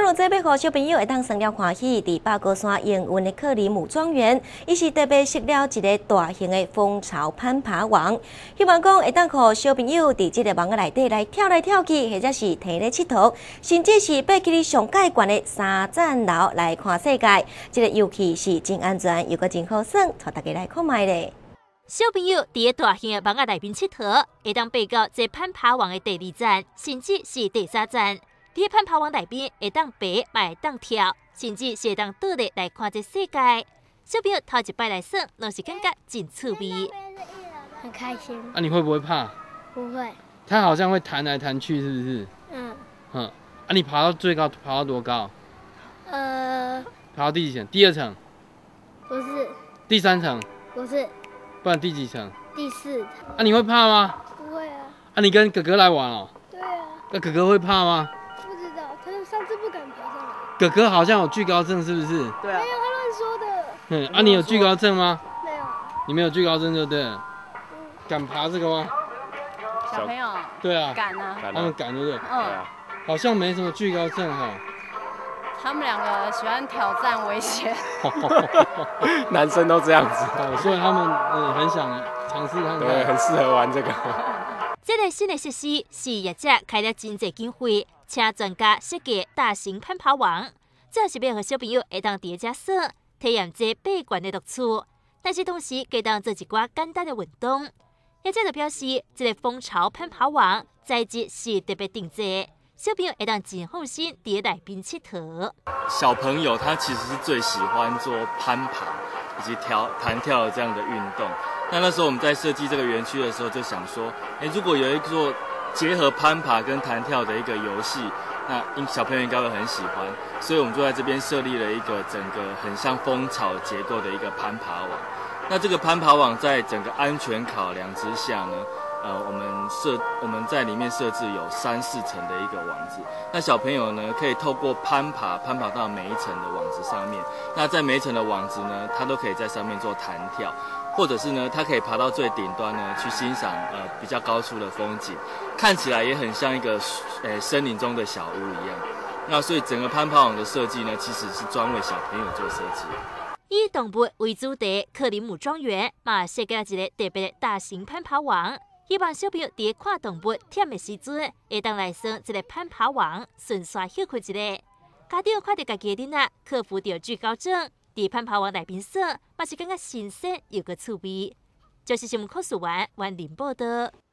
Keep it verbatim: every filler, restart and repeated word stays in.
如这要互小朋友会当生了欢喜，伫八高山营运的克里姆庄园，伊是特别设了一个大型的蜂巢攀爬网，希望讲会当互小朋友伫这个网个内底来跳来跳去，或者是摕咧佚佗，甚至是爬起哩上界悬的三层楼来看世界。这个游戏是真安全，又搁真好耍，带大家来看卖咧。 小朋友伫个大型的网仔内面佚佗，会当爬到这攀爬网的第二站，甚至是第三站。伫个攀爬网内面会当爬，嘛会当跳，甚至是会当倒立来看这世界。小朋友头一摆来耍，拢是感觉真趣味， 很开心。 啊，你会不会怕？ 不会。 它好像会弹来弹去，是不是？ 嗯。 嗯。啊，你爬到最高，爬到多高？ 呃。 爬到第几层？第二层。 不是。 第三层。 不是。 不然第几层？ 第四层。 啊，你会怕吗？ 不会啊。 啊，你跟哥哥来玩哦？ 对啊。 那哥哥会怕吗？ 不知道，他上次不敢爬上来。 哥哥好像有惧高症，是不是？ 对啊。没有，他乱说的。 嗯，啊，你有惧高症吗？ 没有。 你没有惧高症就对了。嗯。敢爬这个吗？ 小朋友。 对啊。 敢啊。 他们敢，对不对？ 嗯。 好像没什么惧高症哈。 他们两个喜欢挑战危险， 男生都这样子， 所以他们嗯很想尝试看看， 对，很适合玩这个。 这个新的设施是业者开了真济经费，请专家设计大型攀爬网，主要是要让小朋友会当伫遮耍，体验这爬悬的乐趣，但是同时可以当做一寡简单的运动。业者就表示，这个蜂巢攀爬网材质是特别定制。 小朋友会当真放心伫内边佚佗。 小朋友他其实是最喜欢做攀爬以及跳弹跳的这样的运动。那那时候我们在设计这个园区的时候，就想说，哎，如果有一座结合攀爬跟弹跳的一个游戏，那小朋友应该会很喜欢。所以我们就在这边设立了一个整个很像蜂巢结构的一个攀爬网。那这个攀爬网在整个安全考量之下呢？ 呃，我们设我们在里面设置有三四层的一个网子，那小朋友呢可以透过攀爬，攀爬到每一层的网子上面。那在每一层的网子呢，他都可以在上面做弹跳，或者是呢，他可以爬到最顶端呢，去欣赏呃比较高处的风景，看起来也很像一个呃森林中的小屋一样。那所以整个攀爬网的设计呢，其实是专为小朋友做设计。 以动物为主题，克林姆庄园嘛设计了一个特别的大型攀爬网。 希望小朋友伫看动物忝的时阵，会当来耍这个攀爬网，顺刷休困一下。家长看到家己的囡仔克服着惧高症，伫攀爬网内边耍，嘛是感觉新鲜又个趣味。就是新闻考试完完林报道。